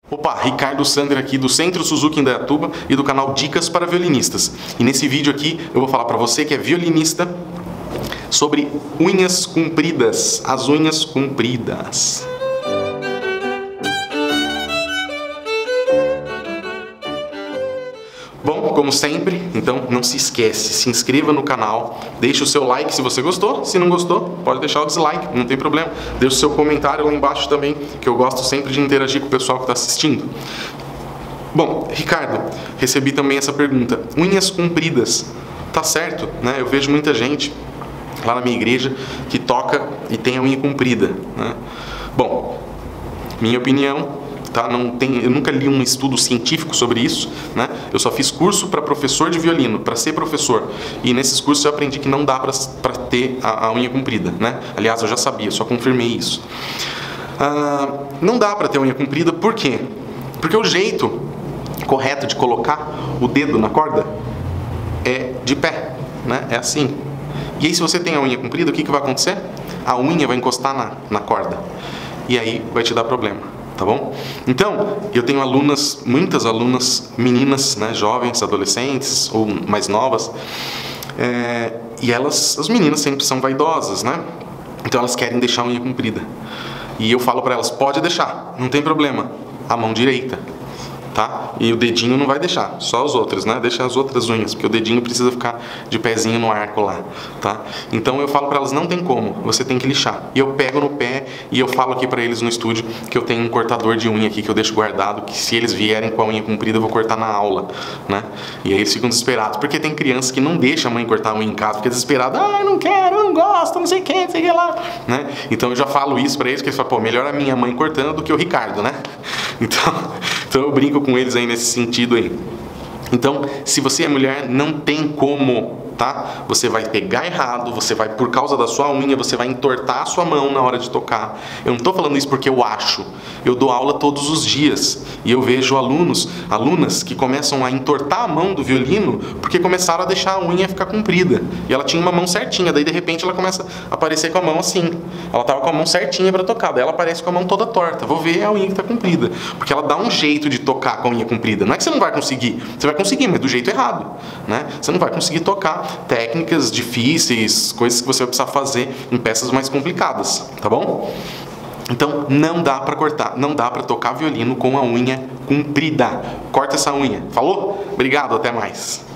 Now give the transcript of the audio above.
Opa, Ricardo Sander aqui do Centro Suzuki Indaiatuba e do canal Dicas para Violinistas. E nesse vídeo aqui eu vou falar para você que é violinista sobre unhas compridas, as unhas compridas. Bom, como sempre, então não se esquece, se inscreva no canal, deixe o seu like se você gostou, se não gostou, pode deixar o dislike, não tem problema. Deixe o seu comentário lá embaixo também, que eu gosto sempre de interagir com o pessoal que está assistindo. Bom, Ricardo, recebi também essa pergunta, unhas compridas, tá certo, né? Eu vejo muita gente lá na minha igreja que toca e tem a unha comprida, né? Bom, minha opinião... Tá? Eu nunca li um estudo científico sobre isso, né? Eu só fiz curso para professor de violino, para ser professor. E nesses cursos eu aprendi que não dá para ter a unha comprida, né? Aliás, eu já sabia, só confirmei isso. Não dá para ter unha comprida, por quê? Porque o jeito correto de colocar o dedo na corda é de pé, né? É assim. E aí se você tem a unha comprida, o que vai acontecer? A unha vai encostar na corda. E aí vai te dar problema. Tá bom? Então, eu tenho alunas, muitas alunas meninas, né, jovens, adolescentes ou mais novas, e as meninas sempre são vaidosas, né? Então elas querem deixar a unha comprida. E eu falo pra elas, pode deixar, não tem problema, a mão direita, tá? E o dedinho não vai deixar, só os outros, né? Deixa as outras unhas, porque o dedinho precisa ficar de pezinho no arco lá, tá? Então eu falo pra elas, não tem como, você tem que lixar. E eu pego no pé e eu falo aqui pra eles no estúdio que eu tenho um cortador de unha aqui que eu deixo guardado, que se eles vierem com a unha comprida eu vou cortar na aula, né? E aí eles ficam desesperados, porque tem criança que não deixa a mãe cortar a unha em casa, fica desesperado, eu não quero, eu não gosto, não sei quem, não sei o que lá, né? Então eu já falo isso pra eles, que eles falam, pô, melhor a minha mãe cortando do que o Ricardo, né? Então eu brinco com eles aí nesse sentido aí. Então, se você é mulher, não tem como, tá? Você vai pegar errado, você vai, por causa da sua unha, você vai entortar a sua mão na hora de tocar. Eu não tô falando isso porque eu acho. Eu dou aula todos os dias e eu vejo alunas que começam a entortar a mão do violino porque começaram a deixar a unha ficar comprida. E ela tinha uma mão certinha, daí de repente ela começa a aparecer com a mão assim. Ela tava com a mão certinha para tocar, daí ela aparece com a mão toda torta. Vou ver a unha que tá comprida. Porque ela dá um jeito de tocar com a unha comprida. Não é que você não vai conseguir, você vai conseguir, mas do jeito errado, né? Você não vai conseguir tocar técnicas difíceis, coisas que você vai precisar fazer em peças mais complicadas, tá bom? Então não dá pra cortar, não dá pra tocar violino com a unha comprida. Corta essa unha. Falou? Obrigado, até mais.